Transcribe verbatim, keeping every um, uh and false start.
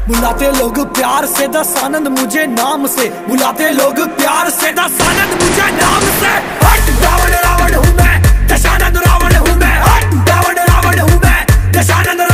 बुलाते लोग प्यार से दशानंद मुझे नाम से, बुलाते लोग प्यार से दशानंद मुझे नाम से। हट रावण रावण हूँ मैं, दशानंद रावण हूँ मैं, हट रावण रावण हूँ मैं, दशानंद